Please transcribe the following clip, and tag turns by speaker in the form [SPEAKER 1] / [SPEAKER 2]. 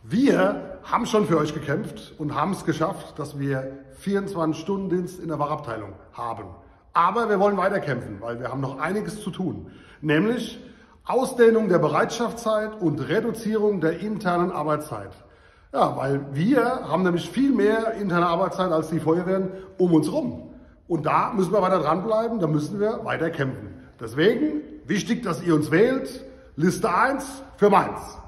[SPEAKER 1] Wir haben schon für euch gekämpft und haben es geschafft, dass wir 24-Stunden-Dienst in der Fachabteilung haben. Aber wir wollen weiter kämpfen, weil wir haben noch einiges zu tun. Nämlich Ausdehnung der Bereitschaftszeit und Reduzierung der internen Arbeitszeit. Ja, weil wir haben nämlich viel mehr interne Arbeitszeit als die Feuerwehren um uns rum. Und da müssen wir weiter dranbleiben, da müssen wir weiter kämpfen. Deswegen wichtig, dass ihr uns wählt. Liste 1 für Mainz.